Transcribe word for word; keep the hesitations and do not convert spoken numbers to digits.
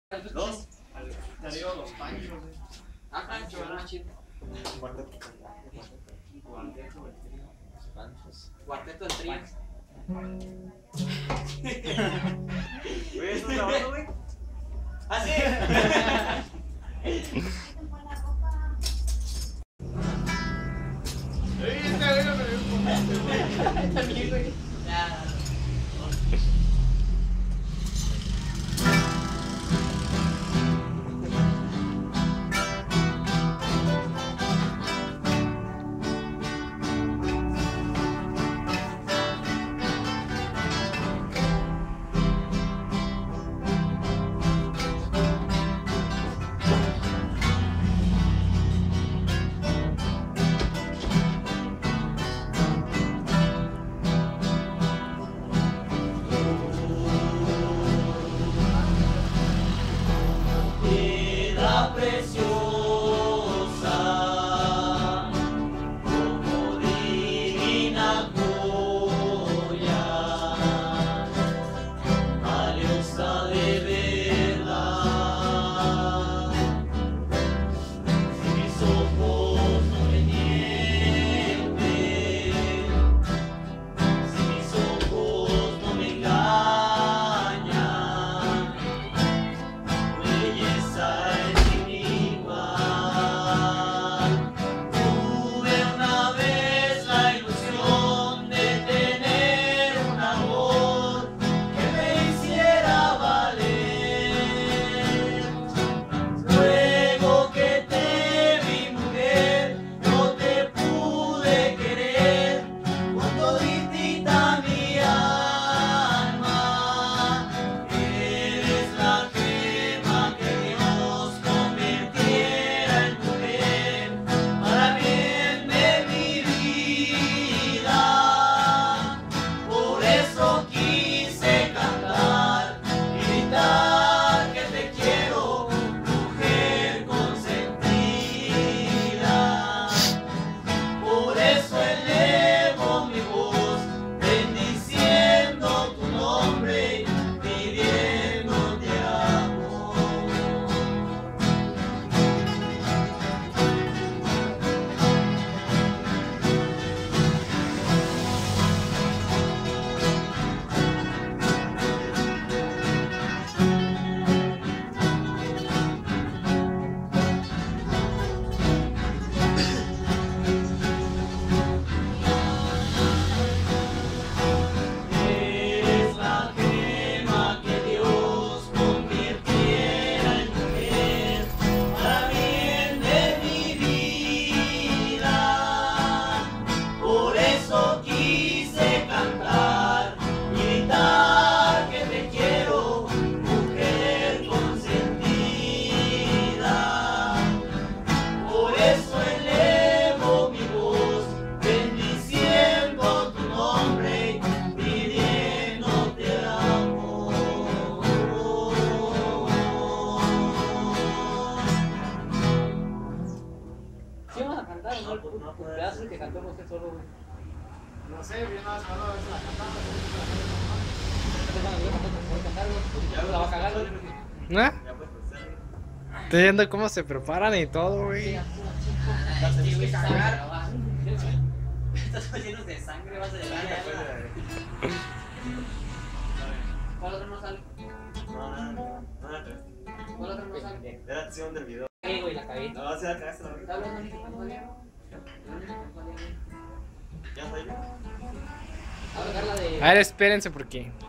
Dos. Te digo los panchos. Ah, pancho, ¿verdad? Chido. Cuarteto del trío. Güey, ¿estás grabando, güey? ¿Ah, sí? También, güey. Ya. Preciosa, como divina joya, valiosa de verdad. Si mis ojos no me mienten, si mis ojos no me engañan, tu belleza es un pedazo que cantó usted solo, güey. No sé, bien nada, se va a ver si la cantamos. Ya la va a cagar, güey. ¿Ah? Estoy viendo cómo se preparan y todo, güey. Estás llenos de sangre, vas a llegar. ¿Cuál otro no sale? No, nada, nada. ¿Cuál otro no sale? Era acción del video. Sí, güey, la cagué. No, si la cagaste la ¿Está verdad. hablando ni que no salía? ¿Ya está ahí? A ver, la de... A ver, espérense porque